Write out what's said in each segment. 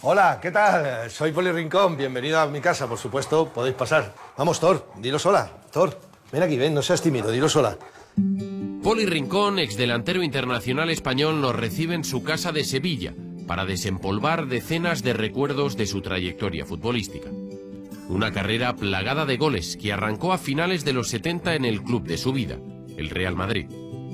Hola, ¿qué tal? Soy Poli Rincón, bienvenido a mi casa, por supuesto, podéis pasar. Vamos, Thor, dilo sola. Thor, ven aquí, ven, no seas tímido, dilo sola. Poli Rincón, exdelantero internacional español, nos recibe en su casa de Sevilla para desempolvar decenas de recuerdos de su trayectoria futbolística. Una carrera plagada de goles que arrancó a finales de los 70 en el club de su vida, el Real Madrid.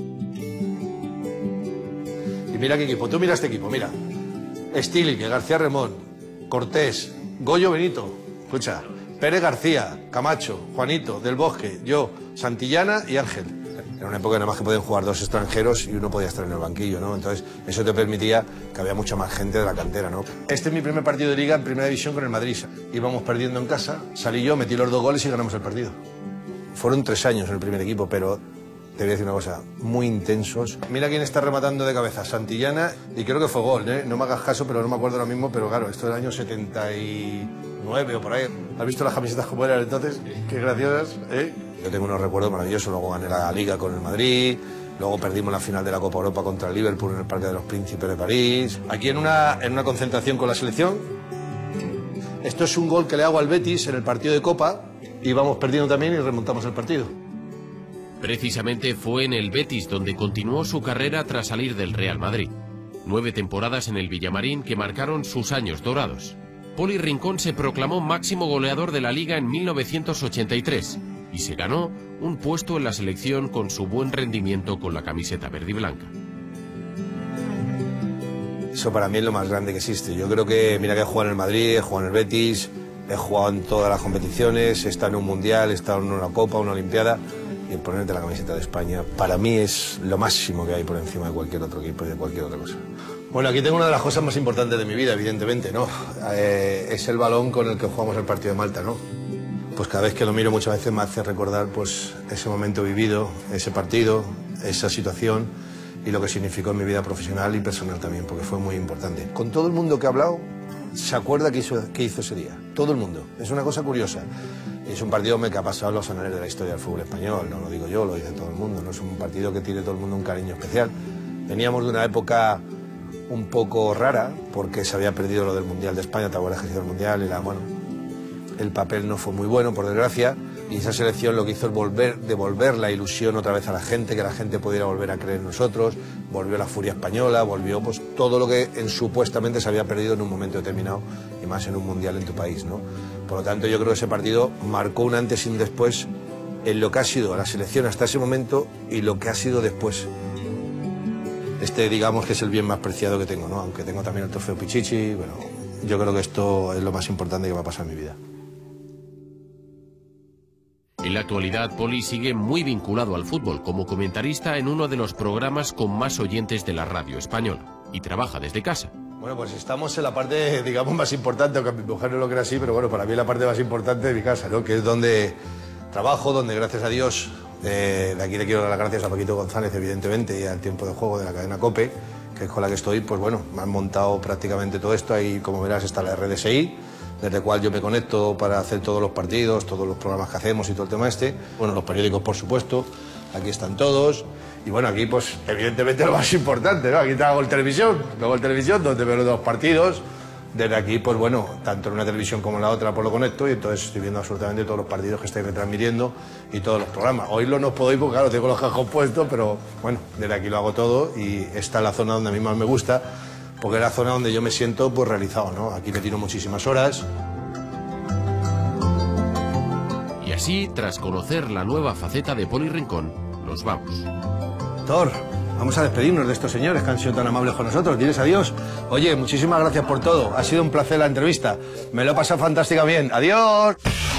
Y mira qué equipo, tú mira este equipo, mira. Stiglitz, García Remón, Cortés, Goyo Benito, escucha, Pérez García, Camacho, Juanito, Del Bosque, yo, Santillana y Ángel. Era una época nada más que podían jugar dos extranjeros y uno podía estar en el banquillo, ¿no? Entonces eso te permitía que había mucha más gente de la cantera, ¿no? Este es mi primer partido de Liga en Primera División con el Madrid. Íbamos perdiendo en casa, salí yo, metí los 2 goles y ganamos el partido. Fueron 3 años en el primer equipo, pero te voy a decir una cosa, muy intensos. Mira quién está rematando de cabeza, Santillana, y creo que fue gol, ¿eh? No me hagas caso, pero no me acuerdo ahora mismo, pero claro, esto del año 79 o por ahí. ¿Has visto las camisetas como eran entonces? Qué graciosas, ¿eh? Yo tengo unos recuerdos maravillosos, luego gané la Liga con el Madrid, luego perdimos la final de la Copa Europa contra el Liverpool en el Parque de los Príncipes de París. Aquí en una concentración con la selección. Esto es un gol que le hago al Betis en el partido de Copa, y vamos perdiendo también y remontamos el partido. Precisamente fue en el Betis donde continuó su carrera tras salir del Real Madrid. 9 temporadas en el Villamarín que marcaron sus años dorados. Poli Rincón se proclamó máximo goleador de la Liga en 1983 y se ganó un puesto en la selección con su buen rendimiento con la camiseta verde y blanca. Eso para mí es lo más grande que existe. Yo creo que, mira que he jugado en el Madrid, he jugado en el Betis, he jugado en todas las competiciones, he estado en un Mundial, he estado en una Copa, una Olimpiada. Y el ponerte la camiseta de España, para mí es lo máximo que hay por encima de cualquier otro equipo y de cualquier otra cosa. Bueno, aquí tengo una de las cosas más importantes de mi vida, evidentemente, ¿no? Es el balón con el que jugamos el partido de Malta, ¿no? Pues cada vez que lo miro muchas veces me hace recordar pues ese momento vivido, ese partido, esa situación y lo que significó en mi vida profesional y personal también, porque fue muy importante. Con todo el mundo que he hablado, se acuerda qué hizo ese día. Todo el mundo. Es una cosa curiosa. Es un partido que ha pasado en los anales de la historia del fútbol español, no lo digo yo, lo dice todo el mundo, no es un partido que tiene todo el mundo un cariño especial. Veníamos de una época un poco rara, porque se había perdido lo del Mundial de España, te acuerdas que se hizo el Mundial, y bueno, el papel no fue muy bueno, por desgracia, y esa selección lo que hizo es devolver la ilusión otra vez a la gente, que la gente pudiera volver a creer en nosotros, volvió la furia española, volvió pues todo lo que supuestamente se había perdido en un momento determinado, y más en un Mundial en tu país, ¿no? Por lo tanto, yo creo que ese partido marcó un antes y un después en lo que ha sido la selección hasta ese momento y lo que ha sido después. Digamos que es el bien más preciado que tengo, ¿no? Aunque tengo también el trofeo Pichichi, bueno, yo creo que esto es lo más importante que va a pasar en mi vida. En la actualidad, Poli sigue muy vinculado al fútbol como comentarista en uno de los programas con más oyentes de la radio española y trabaja desde casa. Bueno, pues estamos en la parte, digamos, más importante, aunque a mi mujer no lo crea así, pero bueno, para mí es la parte más importante de mi casa, ¿no? Que es donde trabajo, donde gracias a Dios, de aquí le quiero dar las gracias a Paquito González, evidentemente, y al Tiempo de Juego de la cadena COPE, que es con la que estoy, pues bueno, me han montado prácticamente todo esto. Ahí, como verás, está la RDSI, desde el cual yo me conecto para hacer todos los partidos, todos los programas que hacemos y todo el tema este. Bueno, los periódicos, por supuesto, aquí están todos. Y bueno, aquí pues evidentemente lo más importante, ¿no? Aquí te hago el televisión, donde veo los 2 partidos. Desde aquí, pues bueno, tanto en una televisión como en la otra pues lo conecto y entonces estoy viendo absolutamente todos los partidos que estáis retransmitiendo y todos los programas. Oírlo no os puedo ir porque claro, tengo los cascos puestos, pero bueno, desde aquí lo hago todo y esta es la zona donde a mí más me gusta, porque es la zona donde yo me siento pues realizado, ¿no? Aquí me tiro muchísimas horas. Y así, tras conocer la nueva faceta de Poli Rincón, nos vamos. Thor, vamos a despedirnos de estos señores que han sido tan amables con nosotros. Diles adiós. Oye, muchísimas gracias por todo. Ha sido un placer la entrevista. Me lo he pasado fantástica bien. Adiós.